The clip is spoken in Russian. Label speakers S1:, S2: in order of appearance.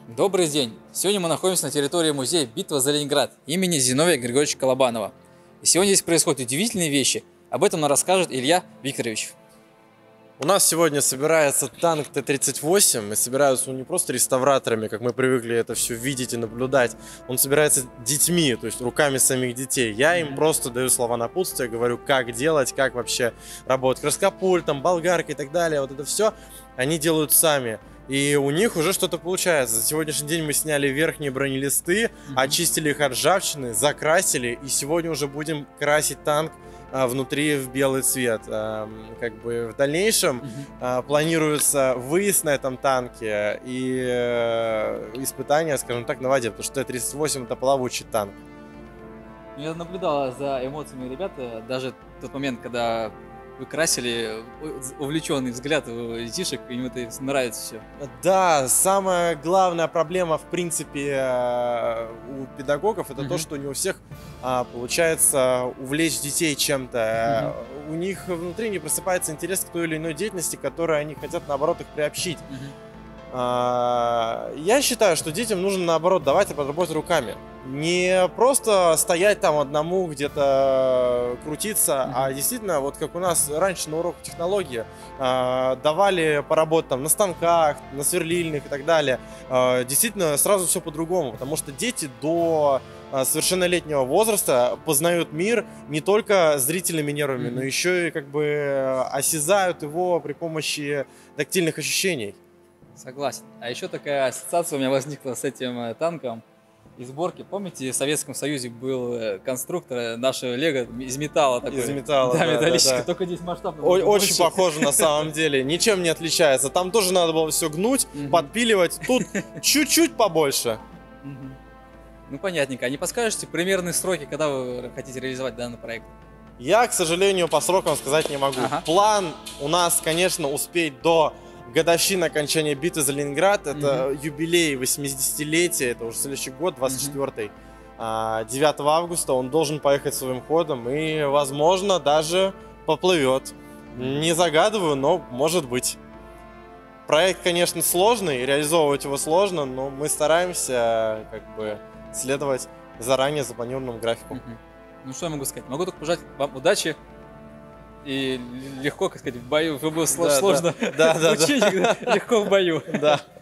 S1: Добрый день! Сегодня мы находимся на территории музея «Битва за Ленинград» имени Зиновия Григорьевича Колобанова. И сегодня здесь происходят удивительные вещи. Об этом нам расскажет Илья Викторович.
S2: У нас сегодня собирается танк Т-38, и собираются он не просто реставраторами, как мы привыкли это все видеть и наблюдать, он собирается детьми, то есть руками самих детей. Я им просто даю слова напутствия, говорю, как делать, как вообще работать краскопультом, болгаркой и так далее. Вот это все они делают сами. И у них уже что-то получается. За сегодняшний день мы сняли верхние бронелисты, очистили их от ржавчины, закрасили, и сегодня уже будем красить танк внутри в белый цвет. Как бы в дальнейшем планируется выезд на этом танке и испытания, скажем так, на воде, потому что Т-38 это плавучий танк.
S1: Я наблюдала за эмоциями ребят, даже в тот момент, когда вы красили, увлеченный взгляд у детишек, им это нравится все.
S2: Да, самая главная проблема, в принципе, у педагогов, это то, что не у всех получается увлечь детей чем-то. У них внутри не просыпается интерес к той или иной деятельности, которой они хотят, наоборот, их приобщить. Я считаю, что детям нужно, наоборот, давать подработать руками. Не просто стоять там одному, где-то крутиться, а действительно, вот как у нас раньше на уроках технологии, давали поработать там на станках, на сверлильных и так далее. Действительно, сразу все по-другому, потому что дети до совершеннолетнего возраста познают мир не только зрительными нервами, но еще и как бы осязают его при помощи тактильных ощущений.
S1: Согласен. А еще такая ассоциация у меня возникла с этим танком и сборки. Помните, в Советском Союзе был конструктор нашего Лего из металла. Такой.
S2: Из металла,
S1: да, металлический, только здесь масштаб.
S2: Очень похоже на самом деле, ничем не отличается. Там тоже надо было все гнуть, подпиливать, тут чуть-чуть побольше.
S1: Ну, понятненько. А не подскажете примерные сроки, когда вы хотите реализовать данный проект?
S2: Я, к сожалению, по срокам сказать не могу. План у нас, конечно, успеть до годовщины окончания битвы за Ленинград. Это юбилей 80-летия, это уже следующий год, 24-й. 9 августа он должен поехать своим ходом и, возможно, даже поплывет. Не загадываю, но может быть. Проект, конечно, сложный, реализовывать его сложно, но мы стараемся как бы следовать заранее запланированному графику.
S1: Ну, что я могу сказать? Могу только пожелать вам удачи. И легко, как сказать, в бою. Вы было сложно в учениях, легко в бою.
S2: Да.